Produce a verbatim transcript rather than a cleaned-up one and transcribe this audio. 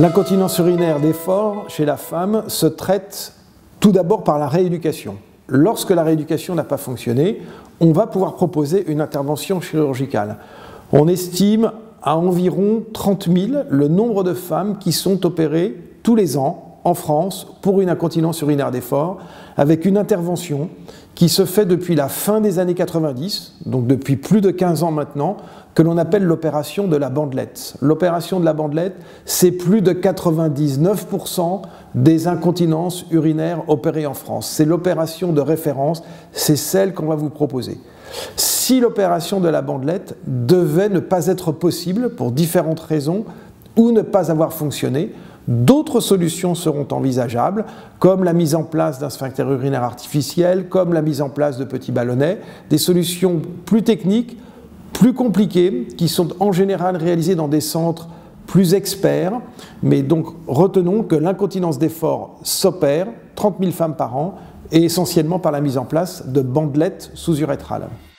L'incontinence urinaire d'effort chez la femme se traite tout d'abord par la rééducation. Lorsque la rééducation n'a pas fonctionné, on va pouvoir proposer une intervention chirurgicale. On estime à environ trente mille le nombre de femmes qui sont opérées tous les ans en France pour une incontinence urinaire d'effort, avec une intervention qui se fait depuis la fin des années quatre-vingt-dix, donc depuis plus de quinze ans maintenant, que l'on appelle l'opération de la bandelette. L'opération de la bandelette, c'est plus de quatre-vingt-dix-neuf pour cent des incontinences urinaires opérées en France. C'est l'opération de référence, c'est celle qu'on va vous proposer. Si l'opération de la bandelette devait ne pas être possible pour différentes raisons ou ne pas avoir fonctionné, d'autres solutions seront envisageables, comme la mise en place d'un sphincter urinaire artificiel, comme la mise en place de petits ballonnets, des solutions plus techniques, plus compliquées, qui sont en général réalisées dans des centres plus experts, mais donc retenons que l'incontinence d'effort s'opère, trente mille femmes par an, et essentiellement par la mise en place de bandelettes sous-urétrales.